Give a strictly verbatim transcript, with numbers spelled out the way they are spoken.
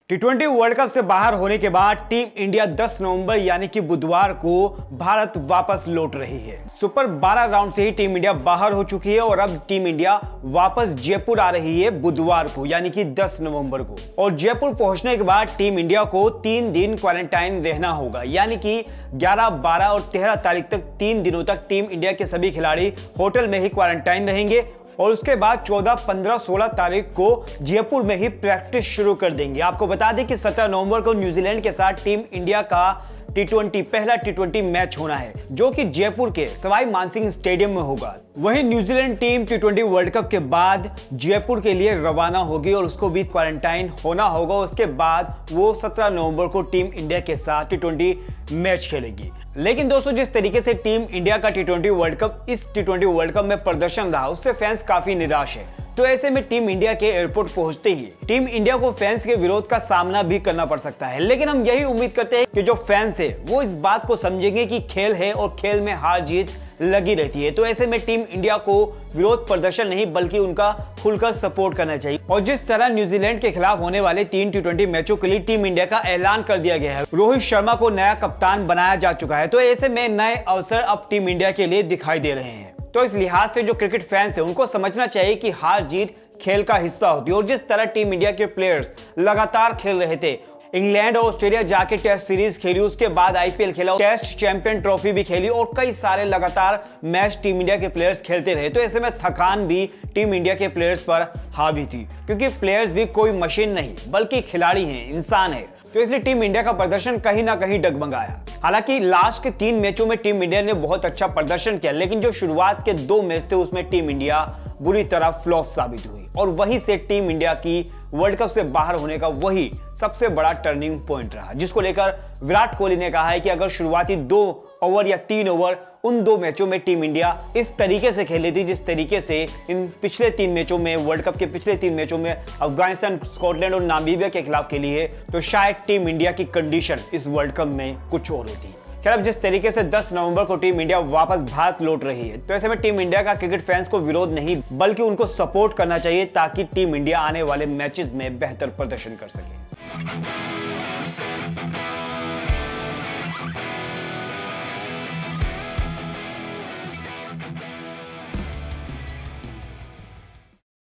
T twenty world cup से बाहर होने के बाद टीम इंडिया दस नवंबर यानी कि बुधवार को भारत वापस लौट रही है। सुपर बारह राउंड से ही टीम इंडिया बाहर हो चुकी है और अब टीम इंडिया वापस जयपुर आ रही है बुधवार को यानी कि दस नवंबर को। और जयपुर पहुंचने के बाद टीम इंडिया को तीन दिन क्वारंटाइन रहना होगा, यानी कि ग्यारह, बारह और तेरह तारीख तक तीन दिनों तक टीम इंडिया के सभी खिलाड़ी होटल में ही क्वारंटाइन रहेंगे और उसके बाद चौदह, पंद्रह, सोलह तारीख को जयपुर में ही प्रैक्टिस शुरू कर देंगे। आपको बता दें कि सत्रह नवंबर को न्यूजीलैंड के साथ टीम इंडिया का टी ट्वेंटी पहला टी ट्वेंटी मैच होना है, जो कि जयपुर के सवाई मानसिंह स्टेडियम में होगा। वहीं New Zealand team T twenty world cup के बाद जयपुर के लिए रवाना होगी और उसको भी क्वारंटाइन होना होगा। उसके बाद वो सत्रह नवंबर को टीम इंडिया के साथ टी ट्वेंटी मैच खेलेगी। लेकिन दोस्तों, जिस तरीके से टीम इंडिया का टी ट्वेंटी वर्ल्ड कप इस टी ट्वेंटी वर्ल्ड कप में प्रदर्शन रहा, उससे फैंस काफी निराश है। तो ऐसे में टीम इंडिया के एयरपोर्ट पहुंचते ही टीम इंडिया को फैंस के विरोध का सामना भी करना पड़ सकता है। लेकिन हम यही उम्मीद करते हैं कि जो फैंस है वो इस बात को समझेंगे कि खेल है और खेल में हार जीत लगी रहती है। तो ऐसे में टीम इंडिया को विरोध प्रदर्शन नहीं बल्कि उनका खुलकर सपोर्ट करना चाहिए। और जिस तरह न्यूजीलैंड के खिलाफ होने वाले तीन टी ट्वेंटी मैचों के लिए टीम इंडिया का ऐलान कर दिया गया है, रोहित शर्मा को नया कप्तान बनाया जा चुका है, तो ऐसे में नए अवसर अब टीम इंडिया के लिए दिखाई दे रहे हैं। तो इस लिहाज से जो क्रिकेट फैंस है उनको समझना चाहिए कि हार जीत खेल का हिस्सा होती है। और जिस तरह टीम इंडिया के प्लेयर्स लगातार खेल रहे थे, इंग्लैंड और ऑस्ट्रेलिया जाके टेस्ट सीरीज खेली, उसके बाद आईपीएल खेला, टेस्ट चैंपियन ट्रॉफी भी खेली और कई सारे लगातार मैच टीम इंडिया के प्लेयर्स खेलते रहे, तो ऐसे में थकान भी टीम इंडिया के प्लेयर्स पर हावी थी, क्योंकि प्लेयर्स भी कोई मशीन नहीं बल्कि खिलाड़ी हैं, इंसान है। तो इसलिए टीम इंडिया का प्रदर्शन कहीं ना कहीं डगमगाया। हालांकि लास्ट के तीन मैचों में टीम इंडिया ने बहुत अच्छा प्रदर्शन किया, लेकिन जो शुरुआत के दो मैच थे उसमें टीम इंडिया बुरी तरह फ्लॉप साबित हुई और वहीं से टीम इंडिया की वर्ल्ड कप से बाहर होने का वही सबसे बड़ा टर्निंग पॉइंट रहा, जिसको लेकर विराट कोहली ने कहा है कि अगर शुरुआती दो ओवर या तीन ओवर उन दो मैचों में टीम इंडिया इस तरीके से खेली थी जिस तरीके से इन पिछले तीन मैचों में, वर्ल्ड कप के पिछले तीन मैचों में अफगानिस्तान, स्कॉटलैंड और नामीबिया के खिलाफ खेली है, तो शायद टीम इंडिया की कंडीशन इस वर्ल्ड कप में कुछ और होती। खैर, अब जिस तरीके से दस नवंबर को टीम इंडिया वापस भारत लौट रही है, तो ऐसे में टीम इंडिया का क्रिकेट फैंस को विरोध नहीं बल्कि उनको सपोर्ट करना चाहिए ताकि टीम इंडिया आने वाले मैचेस में बेहतर प्रदर्शन कर सके।